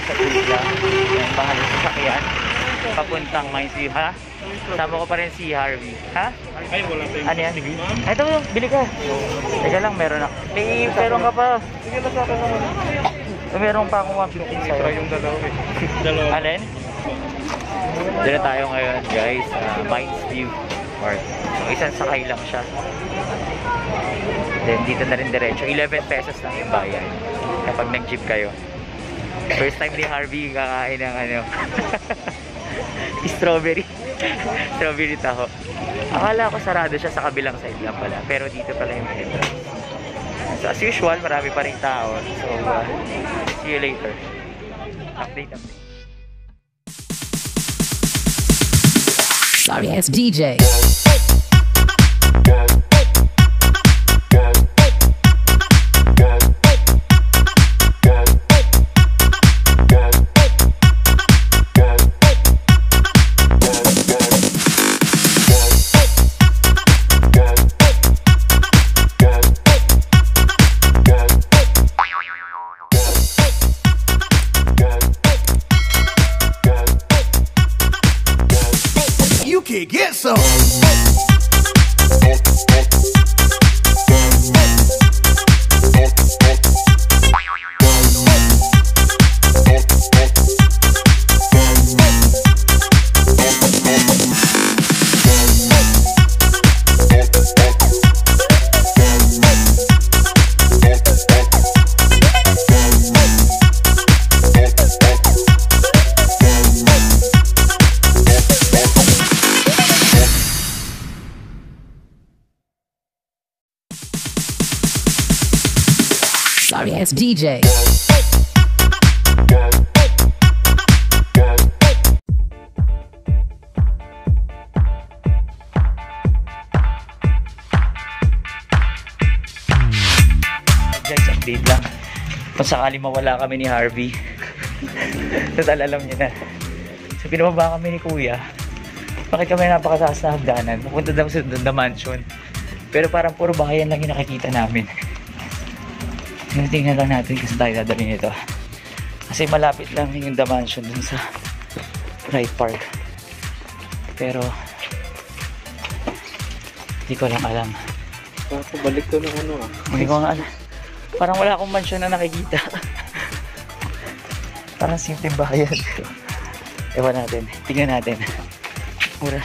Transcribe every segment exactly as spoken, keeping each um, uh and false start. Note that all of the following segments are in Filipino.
sa Tuzla. Yan, mahal sa sakyan. Papuntang Mines View, ha? Sama ko pa rin si Harvey. Ha? Ay, wala tayong ano yan? Ito, bili ka. Teka lang, meron na. May meron ka pa. Sige lang sa akin naman. Meron pa akong one fifty sa'yo. Try yung dalawa eh. Dalawa. Alin? Dito tayo ngayon, guys. Uh, Mines View Park. So, isang sakay lang siya. Then, dito na rin diretso. eleven pesos lang yung bayan kapag nag-jeep kayo. First time ni Harvey kakain ng ano strawberry. Strawberry taho. Akala ko sarado siya sa kabilang side lang pala. Pero dito pala yung entrance. So, as usual, marami pa rin tao. So, uh, see you later. Update, update. Sorry, it's D J. Get some. Sorry, it's D J. Guys, update lang. Kung sakali mawala kami ni Harvey. Total, alam niyo na. So, pinababa kami ni Kuya. Bakit kami napakataas na hagdanan? Pupunta daw sa the mansion. Pero parang puro bahayan lang yung nakikita namin. Tingnan lang natin kasi tayo dadalhin ito. Kasi malapit lang yung the mansion dun sa Wright Park. Pero hindi ko lang alam. Parang balik ko ng ano ah. Hindi ko nga alam. Parang wala akong mansion na nakikita. Parang simpleng bahayan. Ewan natin. Tingnan natin. Mura.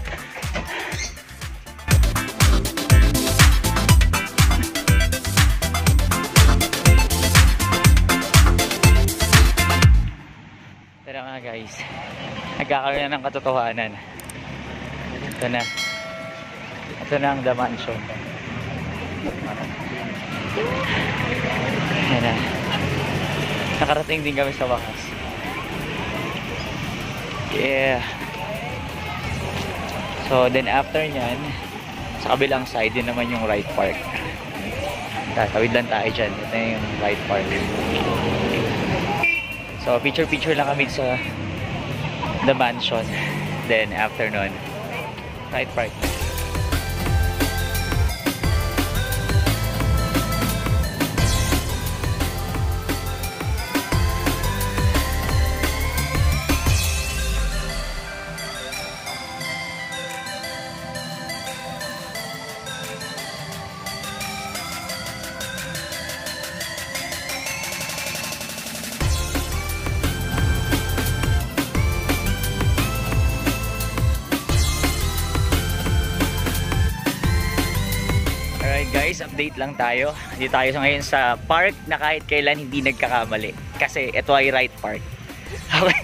Tara nga guys. Nagkakaroon na ng katotohanan. Ito na. Ito na ang the mansion. Yan na. Nakarating din kami sa wakas. Yeah. So then after nyan, sa kabilang side din naman yung Wright Park. Tatawid lang tayo dyan. Ito yung Wright Park. So picture picture lang kami sa the mansion. Then after nun, Wright Park. Guys, update lang tayo. Hindi tayo ngayon sa park na kahit kailan hindi nagkakamali. Kasi ito ay Wright Park. Okay.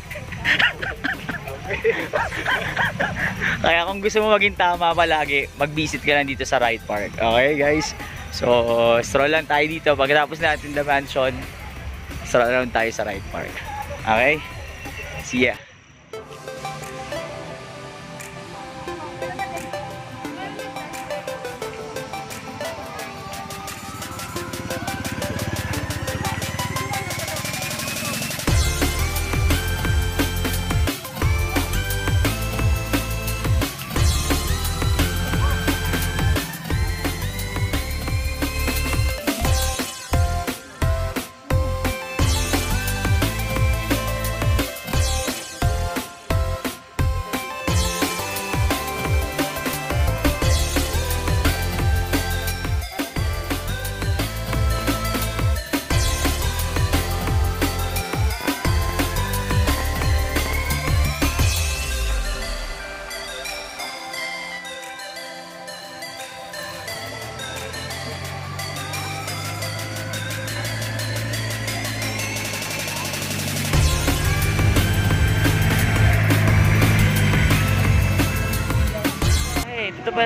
Kaya kung gusto mo maging tama palagi, mag-visit ka lang dito sa Wright Park. Okay guys? So, stroll lang tayo dito. Pagkatapos natin the mansion, stroll lang tayo sa Wright Park. Okay? See ya!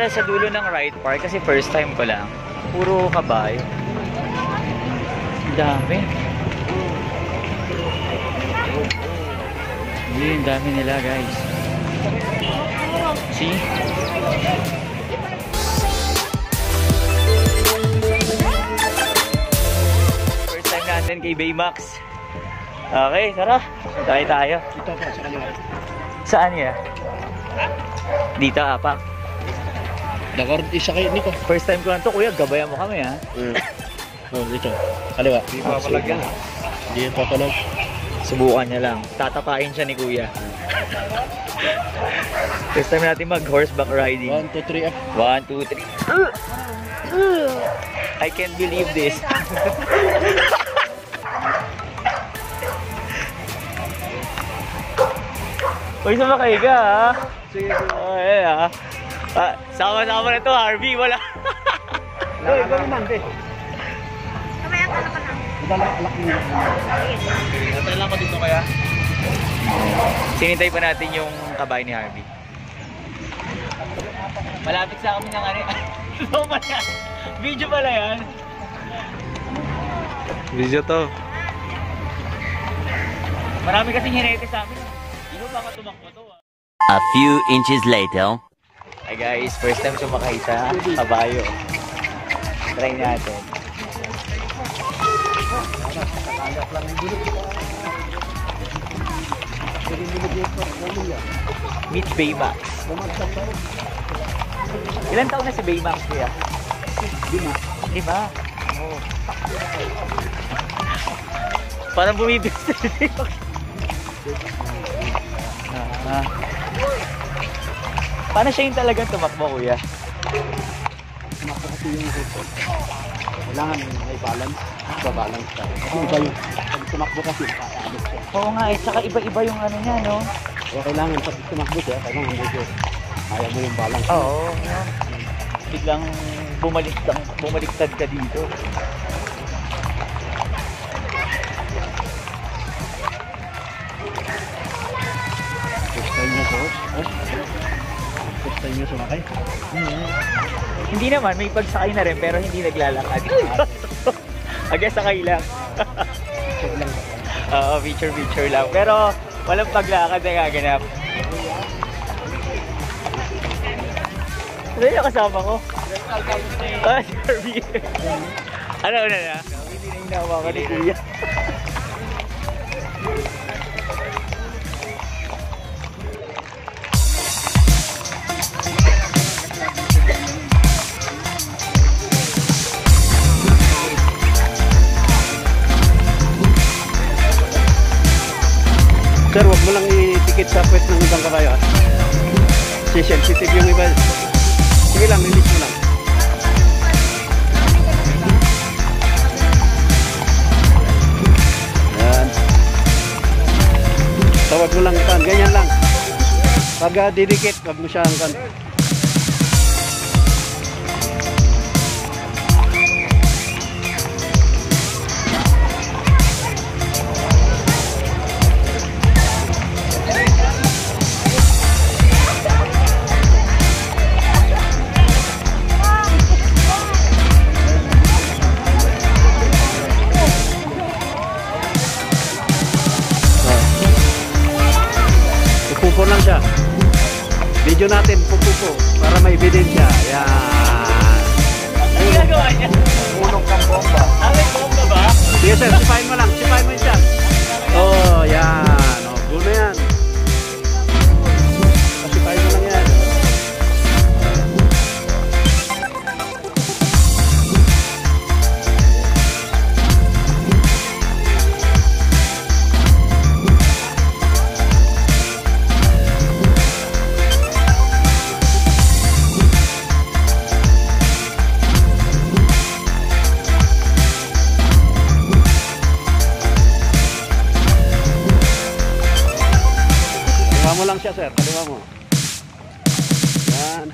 pala sa dulo ng ride park kasi first time ko lang. Puro kabayo. Ang dami. Hindi, ang dami nila guys. See? First time natin kay Baymax. Okay, tara. Tayo tayo. Dito po, sa kanila. Saan niya? Dito, apak. Nagkaroon isa kay Nico. First time ko lang to, kuya. Gabayan mo kami, ha? Mm. Oh, dito. Kaliwa. Hindi pa palagyan. Hindi pa palag. Subukan niya lang. Tatapain siya ni kuya. First time natin mag-horseback riding. One, two, three, up. One, two, three. I can't believe this. Uy, sumakay ka, ha? Sige, Ay, ha? Ah, sama-sama na to, Harvey. Wala. Uy, ikaw naman, be. Kamaya ka na ka na. Madala, alak niyo. Natay lang ko dito kaya. Sinintay pa natin yung kabay ni Harvey. Malapit sa kami ng ano. Ano ba yan? Video pala yan. Video to. Marami kasing hinete sa amin. Hindi mo baka tumakbo to, ah. A few inches later. Hi guys, first time sumakay sa kabayo. Try natin. Meet Baymax. Ilan taon na si Baymax, kuya? Lima. Lima? Oo. Parang bumibig sa Baymax. Ah. Paano siya yung talagang tumakbo, kuya? Tumakbo kasi yung ito. Kailangan may balance. Ba-balance tayo. Kasi iba yung pag tumakbo kasi kakaabot siya. Oo nga, eh, tsaka iba-iba yung ano niya, no? Kaya kailangan pag tumakbo siya, kailangan medyo kaya mo yung balance. Oo. Biglang bumaliktad, bumaliktad ka dito. First time niya boss. Oh. First time niya sumakay. Hindi naman, may pagsakay na rin pero hindi naglalakad. Agad sakay lang. Check lang. Oo, picture-picture lang. Pero walang paglakad na gaganap. Ano yung kasama ko? Ah, si Harvey. Ano na na? Hindi na hinawa ka ni kuya. Sir, wag mo lang i-tikit sa puwet ng ibang kabayo. ah. Kasi sensitive yung iba. Sige lang, release mo lang. Yan. So, wag mo lang kan, ganyan lang. Pag uh, didikit, wag mo siyang kan. Pupupo lang siya. Video natin, pupupo. Para may ebidensya. Yan. Ano ginagawa niya? Ulong kang bomba. Ah, may bomba ba? Sige sir, sipahin mo lang. Sipahin mo yun dyan. Oh, yan. Oh, cool na yan. Sipahin mo lang yan. Kaliwa mo lang siya sir, kaliwa mo. Yan.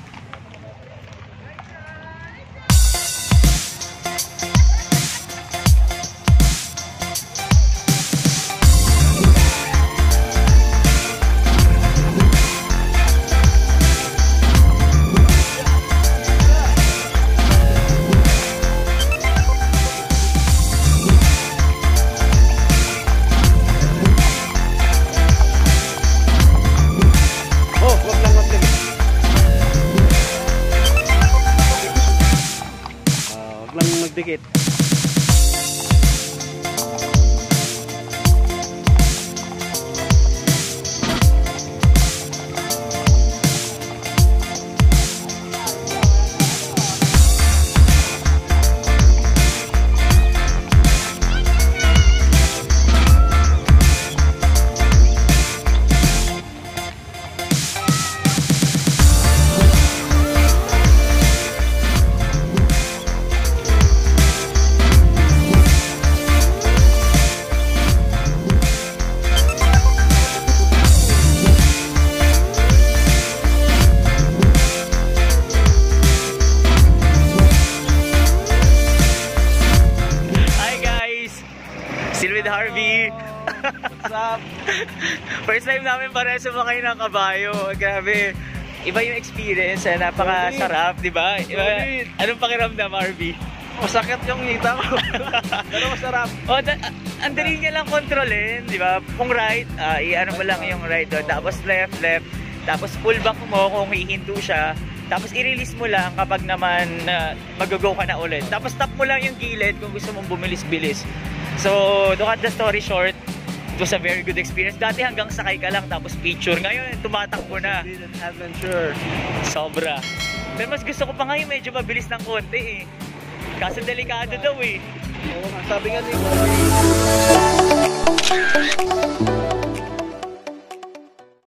Sarap. First time namin para sumakay ng kabayo. Grabe. Iba yung experience. Eh. Napakasarap, di ba? Iba, Solid. anong pakiramdam, Harvey? Masakit yung ngita ko. Pero masarap. Oh, da- ah, ang dali niya lang kontrolin, di ba? Kung right, ah, i-ano mo lang yung right doon. Tapos left, left. Tapos pull back mo kung hihinto siya. Tapos i-release mo lang kapag naman uh, mag-go ka na ulit. Tapos tap mo lang yung gilid kung gusto mong bumilis-bilis. So, to cut the story short, it was a very good experience. Dati hanggang sakay ka lang tapos picture. Ngayon, tumatakbo na. Adventure. Sobra. Pero mas gusto ko pa nga yung medyo mabilis ng konti eh. Kaso delikado daw eh. Oo nga, sabi nga nila.